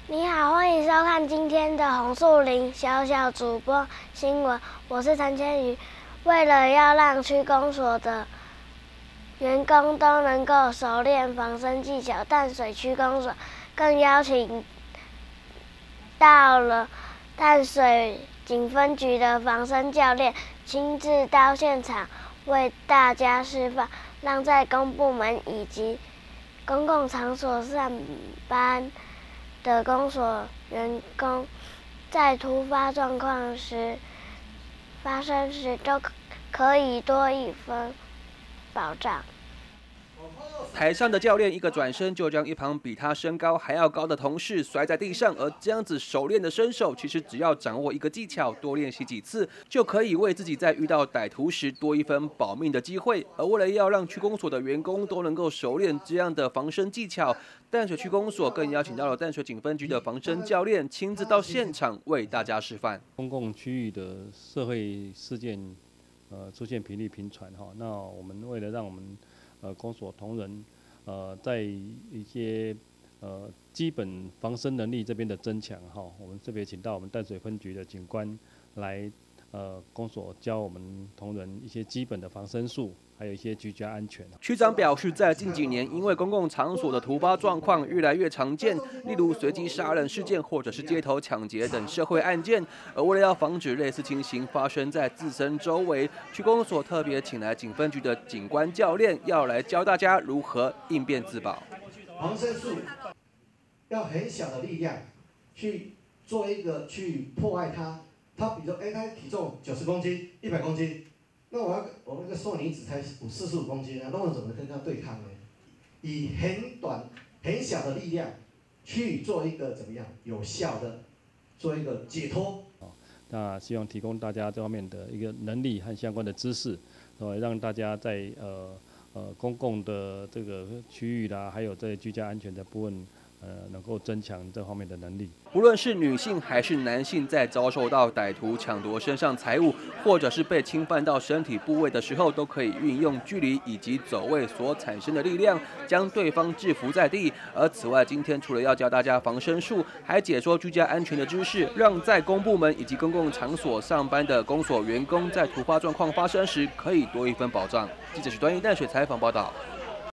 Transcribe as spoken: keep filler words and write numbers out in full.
你好，欢迎收看今天的红树林小小主播新闻，我是陈千瑜。为了要让区公所的员工都能够熟练防身技巧，淡水区公所更邀请到了淡水警分局的防身教练，亲自到现场为大家示范，让在公部门以及公共场所上班的公所员工，在突发状况时发生时，都可以多一分保障。 台上的教练一个转身，就将一旁比他身高还要高的同事摔在地上。而这样子熟练的身手，其实只要掌握一个技巧，多练习几次，就可以为自己在遇到歹徒时多一分保命的机会。而为了要让区公所的员工都能够熟练这样的防身技巧，淡水区公所更邀请到了淡水警分局的防身教练，亲自到现场为大家示范。 公共区域的社会事件，呃，出现频率频传哈，那我们为了让我们呃公所同仁，呃，在一些呃基本防身能力这边的增强哈，我们特别请到我们淡水分局的警官来呃公所教我们同仁一些基本的防身术，还有一些居家安全。 区长表示，在近几年，因为公共场所的突发状况越来越常见，例如随机杀人事件或者是街头抢劫等社会案件，而为了要防止类似情形发生在自身周围，区公所特别请来警分局的警官教练，要来教大家如何应变自保。 防身术要很小的力量去做一个去破坏它。它比如说，哎，它体重九十公斤、一百公斤。那我要我那个受尼子才五四十五公斤啊，那我怎么跟他对抗呢？以很短很小的力量去做一个怎么样有效的做一个解脱。 那希望提供大家这方面的一个能力和相关的知识，呃，让大家在呃呃公共的这个区域啦，还有在居家安全的部分。呃，能够增强这方面的能力。 无论是女性还是男性，在遭受到歹徒抢夺身上财物，或者是被侵犯到身体部位的时候，都可以运用距离以及走位所产生的力量，将对方制服在地。而此外，今天除了要教大家防身术，还解说居家安全的知识，让在公部门以及公共场所上班的公所员工，在突发状况发生时，可以多一分保障。记者许端一淡水采访报道。